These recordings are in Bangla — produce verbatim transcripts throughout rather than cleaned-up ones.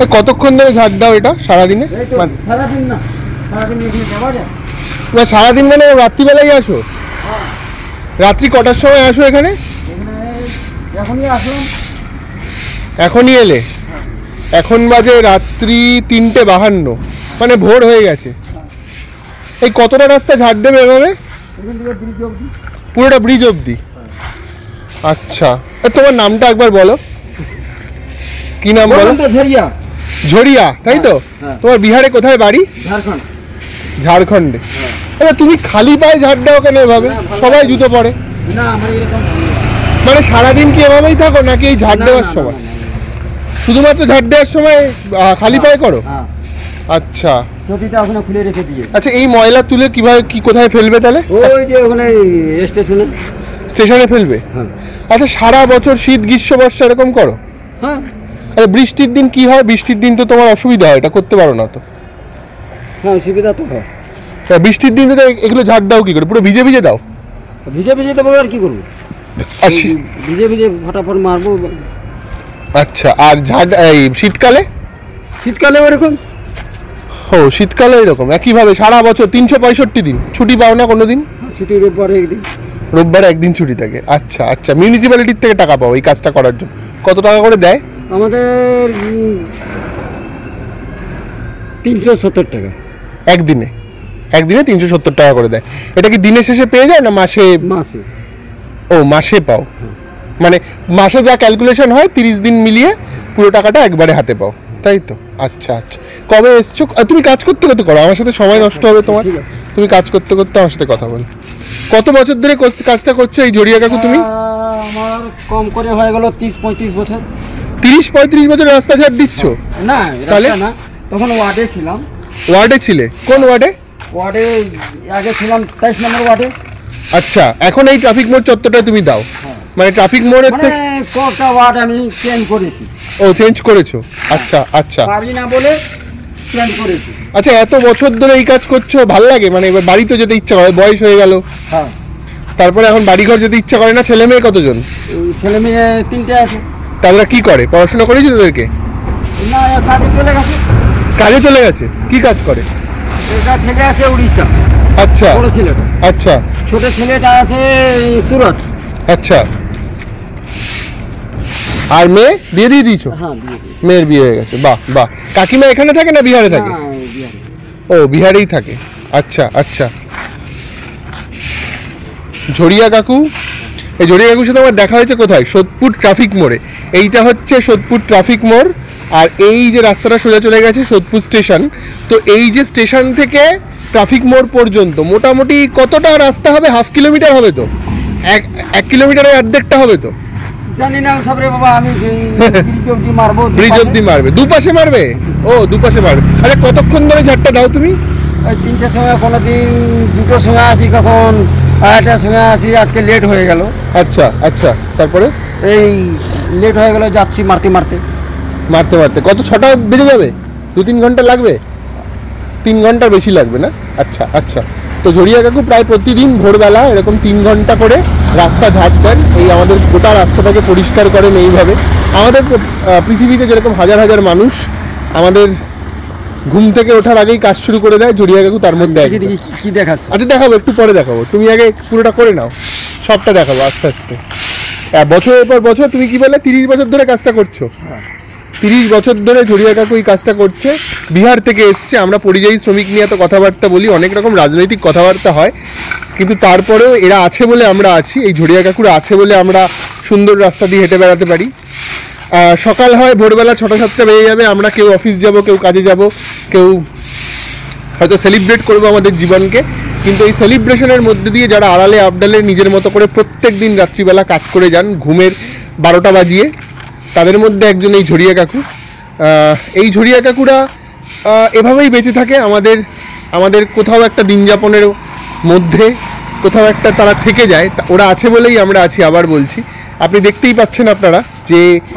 কতক্ষণ ধরে ঝাড় দাও এটা সারাদিনে? সারাদিন না, সারাদিন এখানে যাওয়া যায় না? সারাদিন মানে রাত্রিবেলায় আসো? রাত্রি কটার সময় আসো এখানে? এখনই আসলাম। এখনই এলে? এখন বাজে রাত্রি তিনটে বাহান্ন, মানে ভোর হয়ে গেছে। এই কতটা রাস্তা ঝাড় দেবে এভাবে? পুরোটা ব্রিজ অবধি? আচ্ছা, তোমার নামটা একবার বলো, কি নাম বলো? ঝরিয়া। ঝরিয়া, তাই তো? তোমার বিহারে কোথায় বাড়ি? ঝাড়খণ্ড। ঝাড়খণ্ডে। আচ্ছা, তুমি খালি পায়ে ঝাড় দাও কেন এভাবে? সবাই জুতো পরে। না, আমার এরকম মানে সারাদিন কি এভাবেই থাকো নাকি এই ঝাড় দেওয়ার সময়? শুধুমাত্র ঝাড় দেওয়ার সময় খালি পায়ে করো? আচ্ছা, চটিটা ওখানে খুলে রেখে দিয়ে। আচ্ছা, এই ময়লা তুলে কিভাবে কি কোথায় ফেলবে তাহলে? ওই যে ওখানে স্টেশনে। স্টেশনে ফেলবে? আচ্ছা, সারা বছর শীত গ্রীষ্ম বর্ষা এরকম করো? হ্যাঁ। আচ্ছা, বৃষ্টির দিন কি হয়? বৃষ্টির দিন তো তোমার অসুবিধা হয়, এটা করতে পারো না তো? হ্যাঁ, অসুবিধা তো হয়। বৃষ্টির দিন তো এগুলো ঝাড় দাও কি করে? পুরো ভিজে ভিজে দাও? ভিজে ভিজে দেবো আর কি করবো? ভিজে ভিজে ফটাফট মারবো। আচ্ছা, আর ঝাড় এই শীতকালে? শীতকালে ওরকম। ও, শীতকালে এরকম একইভাবে সারা বছর তিনশো পঁয়ষট্টি দিন ছুটি পাও না কোনো দিন? ছুটি রোববারে একদিন। রোববারে একদিন ছুটি থাকে। আচ্ছা আচ্ছা, মিউনিসিপ্যালিটির থেকে টাকা পাও এই কাজটা করার জন্য? কত টাকা করে দেয়? আমাদের তিনশো সত্তর টাকা একদিনে। একদিনে তিনশো সত্তর টাকা করে দেয়। এটা কি দিনের শেষে পেয়ে যায় না মাসে? মাসে। ও, মাসে পাও, মানে মাসে যা ক্যালকুলেশন হয় তিরিশ দিন মিলিয়ে পুরো টাকাটা একবারে হাতে পাও, তাই তো? আচ্ছা আচ্ছা, কবে এসছো? তুমি কাজ করতে করতে করো, আমার সাথে সময় নষ্ট হবে তোমার। তুমি কাজ করতে করতে আমার সাথে কথা বলো। কত বছর ধরে কাজটা করছো এই ঝরিয়া কাকু তুমি? আমার কম করে হয়ে গেল তিরিশ পঁয়ত্রিশ বছর। তিরিশ পঁয়ত্রিশ বছর রাস্তা ঝাড় দিচ্ছ? না, তাহলে না, তখন ওয়ার্ডে ছিলাম। ওয়ার্ডে ছিলে? কোন ওয়ার্ডে? ওয়ার্ডে আগে ছিলাম তেইশ নম্বর ওয়ার্ডে। আচ্ছা, এখন এই ট্রাফিক মোড় চত্বরটায় তুমি দাও? মানে ট্রাফিক মোড়ের থেকে কটা ওয়ার্ড আমি চেঞ্জ করেছি। ও, চেঞ্জ করেছো? আচ্ছা আচ্ছা, পারি না বলে চেঞ্জ করেছি। আচ্ছা, এত বছর ধরে এই কাজ করছো, ভালো লাগে? মানে এবার বাড়ি তো যেতে ইচ্ছা করে, বয়স হয়ে গেল। হ্যাঁ। তারপরে এখন বাড়ি ঘর যেতে ইচ্ছা করে না? ছেলে মেয়ে কতজন? ছেলে মেয়ে তিনটে আছে। তারা কি করে? পড়াশোনা করেছে তাদেরকে? না, কাজে চলে গেছে। কাজে চলে গেছে? কি কাজ করে? এটা ছেলে আছে উড়িষ্যা। আচ্ছা, বড় ছেলেটা। আচ্ছা, ছোট ছেলেটা আছে সুরত। আচ্ছা, আর মেয়ে বিয়ে দিয়ে দিয়েছো? হ্যাঁ, মেয়ের বিয়ে হয়ে গেছে। বাহ বাহ। কাকিমা এখানে থাকে না বিহারে থাকে? ও, বিহারেই থাকে। আচ্ছা আচ্ছা। ঝরিয়া কাকু, এই ঝরিয়া কাকুর সাথে আমার দেখা হয়েছে কোথায়? সোদপুর ট্রাফিক মোড়ে। এইটা হচ্ছে সোদপুর ট্রাফিক মোড়, আর এই যে রাস্তাটা সোজা চলে গেছে সোদপুর স্টেশন। তো এই যে স্টেশন থেকে ট্রাফিক মোড় পর্যন্ত মোটামুটি কতটা রাস্তা হবে? হাফ কিলোমিটার হবে তো? এক এক কিলোমিটারের অর্ধেকটা হবে তো? জানি না সবরে বাবা, আমি ব্রিজ অবধি মারবো। ব্রিজ অবধি মারবে? দুপাশে মারবে? ও, দুপাশে মারবে। আচ্ছা, কতক্ষণ ধরে ঝাড়টা দাও তুমি? ওই তিনটের সময়, কোনো দিন দুটোর সময় আসি, কখন আড়াইটার সময় আসি। আজকে লেট হয়ে গেল। আচ্ছা আচ্ছা, তারপরে? এই লেট হয়ে গেল, যাচ্ছি মারতে মারতে মারতে মারতে কত ছটা বেজে যাবে? দু তিন ঘন্টা লাগবে? তিন ঘন্টার বেশি লাগবে না? আচ্ছা আচ্ছা। তো ঝরিয়া কাকু প্রায় প্রতিদিন ভোরবেলা এরকম তিন ঘন্টা করে রাস্তা ঝাড় দেন, এই আমাদের গোটা রাস্তাটাকে পরিষ্কার করেন। এইভাবে আমাদের পৃথিবীতে যেরকম হাজার হাজার মানুষ আমাদের ঘুম থেকে ওঠার আগেই কাজ শুরু করে দেয়, ঝরিয়া কাকু তার মধ্যে কি দেখাচ্ছ? আচ্ছা, দেখাবো, একটু পরে দেখাবো। তুমি আগে পুরোটা করে নাও, সবটা দেখাবো আস্তে আস্তে। বছরের পর বছর, তুমি কি বললে তিরিশ বছর ধরে কাজটা করছো? তিরিশ বছর ধরে ঝরিয়া কাকু এই কাজটা করছে। বিহার থেকে এসছে। আমরা পরিযায়ী শ্রমিক নিয়ে তো কথাবার্তা বলি, অনেক রকম রাজনৈতিক কথাবার্তা হয়, কিন্তু তারপরেও এরা আছে বলে আমরা আছি। এই ঝরিয়া কাকুরা আছে বলে আমরা সুন্দর রাস্তা দিয়ে হেঁটে বেড়াতে পারি। সকাল হয়, ভোরবেলা ছটা সাতটা বেজে যাবে, আমরা কেউ অফিস যাব, কেউ কাজে যাব, কেউ হয়তো সেলিব্রেট করবো আমাদের জীবনকে, কিন্তু এই সেলিব্রেশনের মধ্যে দিয়ে যারা আড়ালে আবডালে নিজের মতো করে প্রত্যেক দিন রাত্রিবেলা কাজ করে যান ঘুমের বারোটা বাজিয়ে, তাদের মধ্যে একজন এই ঝরিয়া কাকু। এই ঝরিয়া কাকুরা এভাবেই বেঁচে থাকে আমাদের আমাদের কোথাও একটা দিন যাপনের মধ্যে, কোথাও একটা তারা থেকে যায়। ওরা আছে বলেই আমরা আছি। আবার বলছি, আপনি দেখতেই পাচ্ছেন আপনারা যে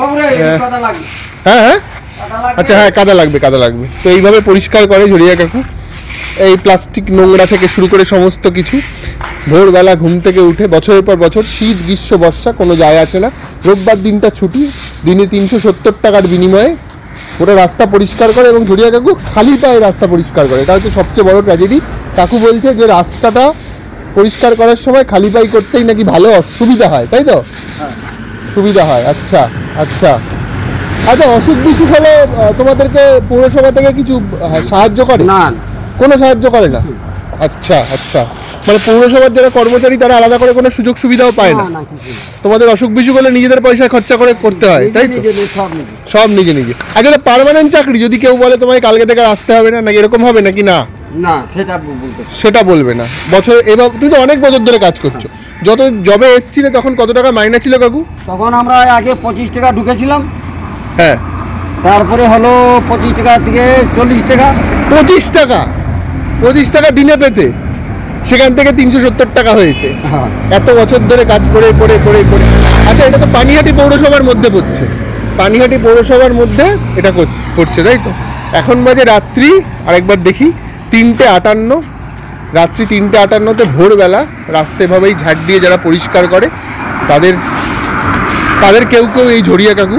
হ্যাঁ হ্যাঁ আচ্ছা, হ্যাঁ, কাদা লাগবে কাদা লাগবে তো এইভাবে পরিষ্কার করে ঝরিয়া কাকু। এই প্লাস্টিক নোংরা থেকে শুরু করে সমস্ত কিছু। ভোরবেলা ঘুম থেকে উঠে বছরের পর বছর, শীত গ্রীষ্ম বর্ষা কোনো যায় আসে না, রোববার দিনটা ছুটি, দিনে তিনশো সত্তর টাকার বিনিময়ে ওরা রাস্তা পরিষ্কার করে এবং ঝরিয়া কাকু খালি পায়ে রাস্তা পরিষ্কার করে, এটা হচ্ছে সবচেয়ে বড় ট্র্যাজেডি। কাকু বলছে যে রাস্তাটা পরিষ্কার করার সময় খালি পায়ে করতেই নাকি ভালো অসুবিধা হয়, তাই তো? সুবিধা হয়, আচ্ছা আচ্ছা আচ্ছা। অসুখ বিসুখ হলে আহ, তোমাদেরকে পৌরসভা থেকে কিছু আহ, সাহায্য করে? না কোনো সাহায্য করে না? আচ্ছা আচ্ছা, মানে পৌরসভার যারা কর্মচারী তারা আলাদা করে কোনো সুযোগ সুবিধাও পায় না? না কিছু না। তোমাদের অসুখ বিসুখ হলে নিজেদের পয়সা খরচা করে করতে হয়, তাই তো? নিজে নিজে সব নিজে। সব নিজে নিজে। আচ্ছা, পার্মানেন্ট চাকরি, যদি কেউ বলে তোমায় কালকে থেকে আর আসতে হবে না, নাকি এরকম হবে নাকি না? না সেটা বলতে সেটা বলবে না। বছর এবার তুমি তো অনেক বছর ধরে কাজ করছো, যত জবে এসছিলে তখন কত টাকা মাইনে ছিল কাকু? তখন আমরা আগে পঁচিশ টাকা ঢুকেছিলাম, হ্যাঁ, তারপরে হলো পঁচিশ টাকা থেকে চল্লিশ টাকা। পঁচিশ টাকা পঁচিশ টাকা দিনে পেতে, সেখান থেকে তিনশো সত্তর টাকা হয়েছে হ্যাঁ এত বছর ধরে কাজ করে করে করে করে। আচ্ছা, এটা তো পানিহাটি পৌরসভার মধ্যে পড়ছে, পানিহাটি পৌরসভার মধ্যে এটা কর- করছে, তাই তো? এখন বাজে রাত্রি, আরেকবার দেখি, তিনটে আটান্ন, রাত্রি তিনটে আটান্নতে ভোরবেলা রাস্তা এভাবেই ঝাড় দিয়ে যারা পরিষ্কার করে তাদের তাদের কেউ কেউ এই ঝরিয়া কাকু।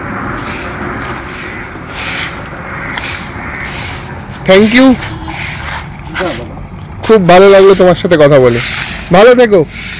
থ্যাংক ইউ, খুব ভালো লাগলো তোমার সাথে কথা বলে, ভালো থেকো।